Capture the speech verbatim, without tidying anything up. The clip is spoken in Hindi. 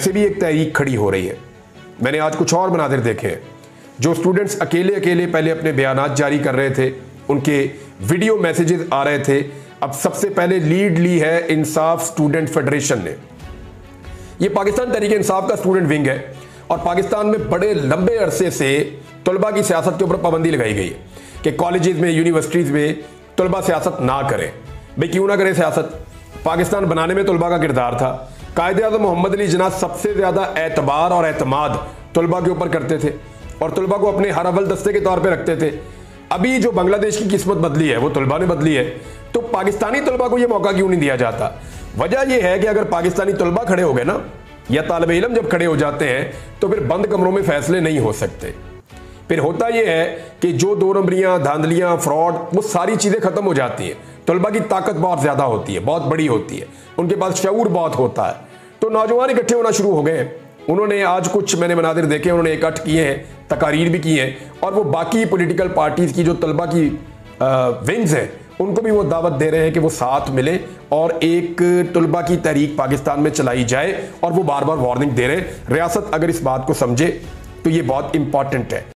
से भी एक तहरीक खड़ी हो रही है। मैंने आज कुछ और मनाजिर देखे हैं, जो स्टूडेंट्स अकेले अकेले पहले अपने बयानात जारी कर रहे थे, उनके वीडियो मैसेजेस आ रहे थे। अब सबसे पहले लीड ली है इंसाफ स्टूडेंट फेडरेशन ने। ये पाकिस्तान तहरीक इंसाफ का स्टूडेंट विंग है और पाकिस्तान में बड़े लंबे अरसे से तलबा की सियासत के ऊपर पाबंदी लगाई गई है कि कॉलेजेस में, यूनिवर्सिटीज़ में तलबा सियासत ना करें। भाई क्यों ना करें सियासत? पाकिस्तान बनाने में तलबा का किरदार था। कायदे-ए-आज़म मोहम्मद अली जिन्ना सबसे ज़्यादा एतबार और एतमाद तलबा के ऊपर करते थे और तलबा को अपने हर अव्वल दस्ते के तौर पर रखते थे। अभी जो बांग्लादेश की किस्मत बदली है वो तलबा ने बदली है, तो पाकिस्तानी तलबा को यह मौका क्यों नहीं दिया जाता? वजह यह है कि अगर पाकिस्तानी तलबा खड़े हो गए ना, या तालिब इल्म जब खड़े हो जाते हैं, तो फिर बंद कमरों में फैसले नहीं हो सकते। फिर होता यह है कि जो दो नंबरियां, धांधलियां, फ्रॉड, वो सारी चीज़ें खत्म हो जाती हैं। तलबा की ताकत बहुत ज़्यादा होती है, बहुत बड़ी होती है, उनके पास शऊर बहुत होता है। तो नौजवान इकट्ठे होना शुरू हो गए हैं। उन्होंने आज कुछ मैंने मनाजिर देखे, उन्होंने इकट्ठ किए हैं, तकारीर भी की हैं, और वो बाकी पॉलिटिकल पार्टीज़ की जो तलबा की विंग्स हैं उनको भी वो दावत दे रहे हैं कि वो साथ मिले और एक तलबा की तहरीक पाकिस्तान में चलाई जाए। और वो बार बार वार्निंग दे रहे हैं। रियासत अगर इस बात को समझे तो ये बहुत इंपॉर्टेंट है।